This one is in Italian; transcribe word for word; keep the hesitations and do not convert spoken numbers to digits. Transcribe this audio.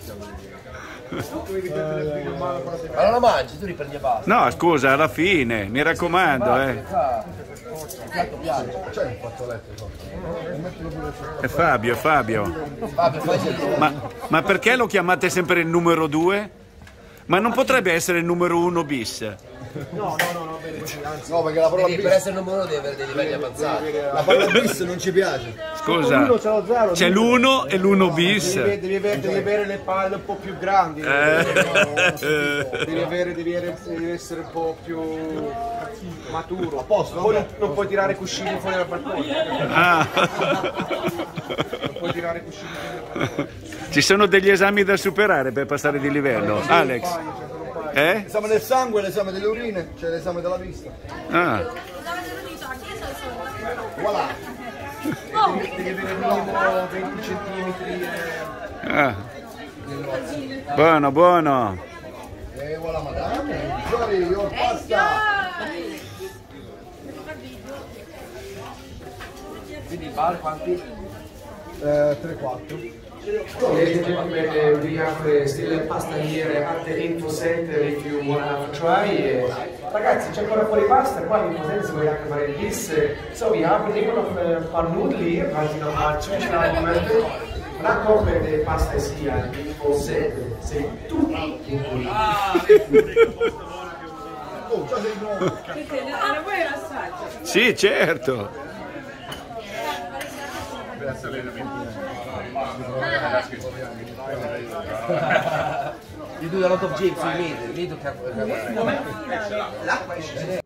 Ma non la mangi, tu riprendi e basta. No, scusa, alla fine, mi raccomando, eh. È Fabio, è Fabio. Ma, ma perché lo chiamate sempre il numero due? Ma non potrebbe essere il numero uno bis? No, no, no, no, anzi, no, perché la parola bis, per essere il numero uno deve avere dei livelli avanzati. La parola bis non ci piace. Scusa, c'è l'uno e l'uno bis. Devi, devi, avere, devi avere le palle un po' più grandi. Devi, Eh. devi, avere, devi, avere, devi essere un po' più maturo. A posto, poi non, non puoi tirare cuscini fuori dal balcone. Ah. Non puoi tirare cuscini fuori dal balcone. Ci sono degli esami da superare per passare di livello, Alex? Eh? L'esame del sangue, l'esame delle urine, cioè l'esame della vista. Ah. Voilà. Devi, devi avere minimo venti centimetri. E... Ah. Buono, buono. E voilà, madame. Sorry, io pasta. Quindi il bar quanti? tre quattro. Ladies and gentlemen, we have uh, still a pasta here at the Info Center if you wanna try. Eh, ragazzi, c'è ancora fuori pasta qua in Info Center se vogliate fare il bis. So we have a little of uh, paar here, but you know, our special element. Raccogliere le pasta sia in Info Center, sei tu in cui. Oh, già sei nuovo. Ah, vuoi assaggiare? Sì, certo. You do a lot of gyms, you need, you need to have... L'acqua esce.